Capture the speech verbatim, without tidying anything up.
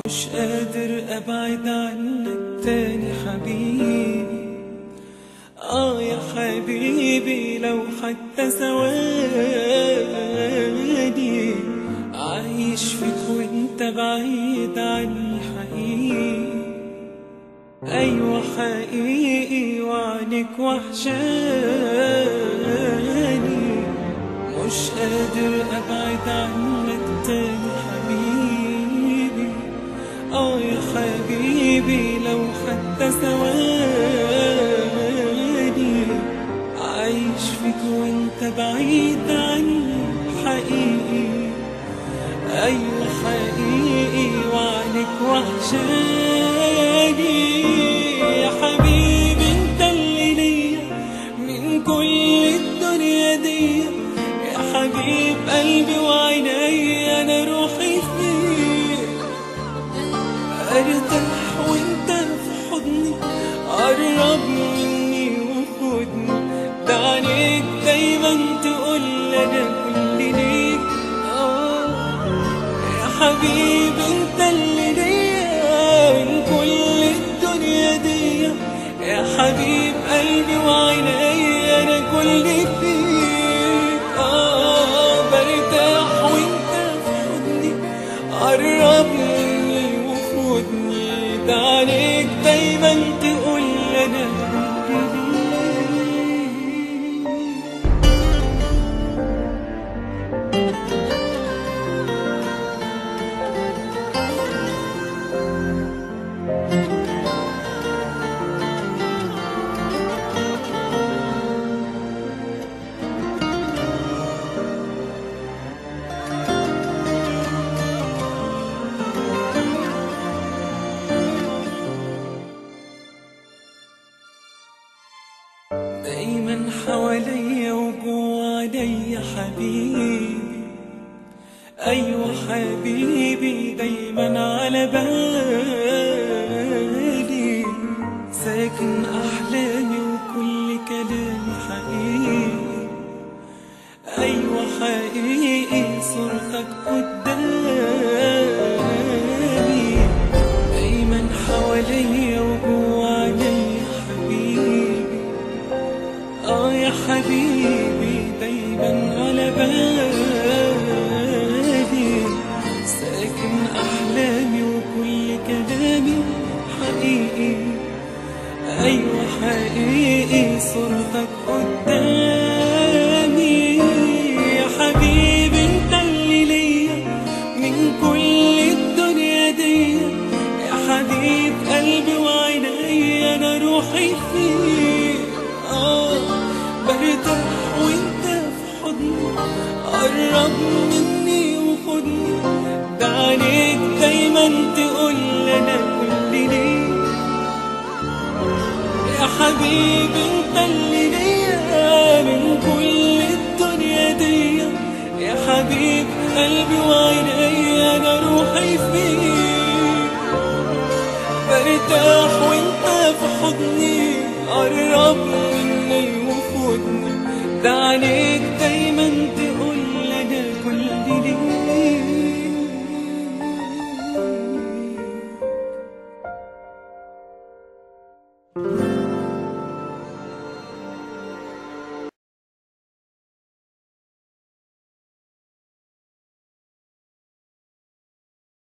مش قادر ابعد عنك تاني حبيبي. اه يا حبيبي لو حتى ثواني عايش فيك وانت بعيد عني حقيقي. ايوه حقيقي وعنك وحشاني، مش قادر ابعد عنك تاني حبيبي. اه يا حبيبي لو حتى ثواني عايش فيك وانت بعيد عني حقيقي. ايوه حقيقي وعنك وحشاني. يا حبيبي انت اللي ليا من كل الدنيا دي، يا حبيب قلبي وعيني انا روحي فيك. ارتاح وانت في حضني، قرب مني وخدني، ده عليك دايما تقول انا كل ليك. اه يا حبيبي انت اللي ليا من كل الدنيا دي، يا حبيب قلبي وعيني انا كل فيك. اه برتاح وانت في حضني، قرب مني وخدني، ده عليك دايما تقول انا دايما حواليا وجوا عليا حبيبي. ايوه حبيبي دايما على بالي، ساكن احلامي وكل كلامي حقيقي. ايوه حقيقي صورتك قدامي، دايما حواليا وجوا عليا حبيبي. اه يا حبيبي دايما على بالي، ساكن احلامي وكل كلامي حقيقي. ايوه حقيقي صورتك قدامي. يا حبيبي انت اللي ليا من كل الدنيا دي، يا حبيب قلبي وعيني انا روحي فيك. اه برتاح وانت في حضني، قرب مني وخدني، ده عليك دايما تقول انا كل ليك. يا حبيبي انت اللي ليا من كل الدنيا دي، يا حبيب قلبي وعيني انا روحي فيك. برتاح وانت في حضني، قرب مني وخدني، ده عليك دايما